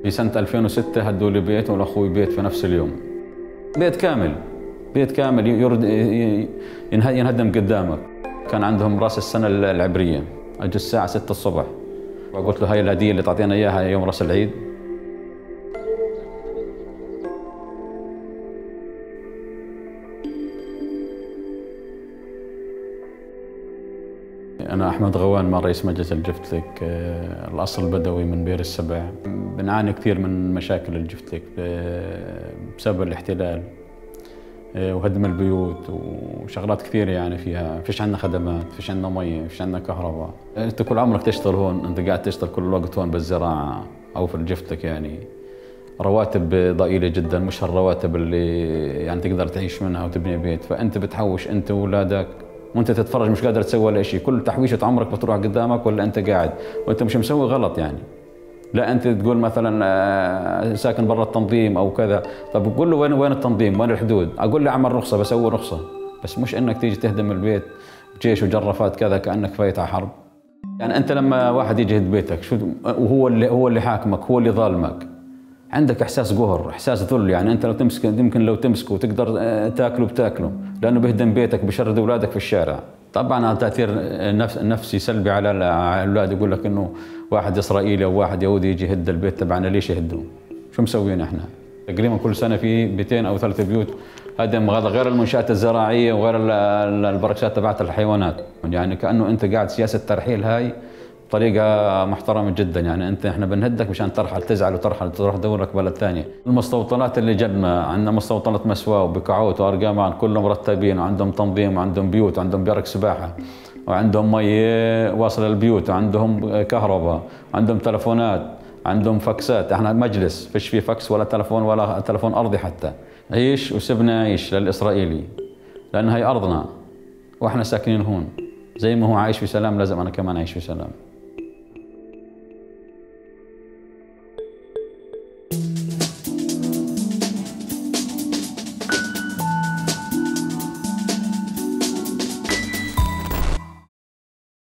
في سنة 2006 هدوا لي بيت ولأخوي بيت في نفس اليوم. بيت كامل، بيت كامل ينهدم قدامك. كان عندهم راس السنة العبرية، أجوا الساعة 6 الصبح وقلت له هاي الهدية اللي تعطينا إياها يوم راس العيد. أنا أحمد غوان، من رئيس مجلس الجفتلك. الأصل البدوي من بئر السبع. بنعاني كثير من مشاكل الجفتلك بسبب الاحتلال وهدم البيوت وشغلات كثيرة، يعني فيها فيش عندنا خدمات، فيش عندنا مية، فيش عندنا كهرباء. أنت كل عمرك تشتغل هون، أنت قاعد تشتغل كل الوقت هون بالزراعة أو في الجفتلك، يعني رواتب ضئيلة جدا، مش هالرواتب اللي يعني تقدر تعيش منها وتبني بيت. فأنت بتحوش أنت وأولادك وانت تتفرج، مش قادر تسوي ولا شيء. كل تحويشة عمرك بتروح قدامك ولا انت قاعد وانت مش مسوي غلط يعني. لا انت تقول مثلا ساكن برا التنظيم او كذا، طب بقول له وين التنظيم، وين الحدود؟ اقول له اعمل رخصه، بسوي رخصه، بس مش انك تيجي تهدم البيت بجيش وجرافات كذا كانك فايت على حرب. يعني انت لما واحد يجي يهد بيتك شو، وهو اللي حاكمك، هو اللي ظالمك، عندك احساس قهر، احساس ذل. يعني انت لو تمسك، يمكن لو تمسكه وتقدر تاكله بتاكله، لانه بيهدم بيتك، بيشرد اولادك في الشارع. طبعا تاثير نفسي سلبي على الاولاد. يقول لك انه واحد اسرائيلي او واحد يهودي يجي يهد البيت تبعنا، ليش يهدوه؟ شو مسوين احنا؟ تقريبا كل سنه في 200 او 3 بيوت هدم، هذا غير المنشات الزراعيه وغير البركشات تبعت الحيوانات. يعني كانه انت قاعد سياسه ترحيل هاي طريقة محترمة جدا. يعني احنا بنهدك مشان ترحل، تزعل وترحل تروح تدور لك بلد ثاني. المستوطنات اللي جنبنا عندنا مستوطنة مسواء وبكعوت وارقامان، كلهم مرتبين وعندهم تنظيم وعندهم بيوت وعندهم بيرك سباحة وعندهم مية واصلة للبيوت وعندهم كهرباء وعندهم تلفونات، عندهم فاكسات. احنا مجلس فيش فيه فاكس ولا تلفون ولا تلفون ارضي حتى. عيش وسبنا عيش للاسرائيلي، لان هي ارضنا واحنا ساكنين هون. زي ما هو عايش في سلام لازم انا كمان اعيش في سلام.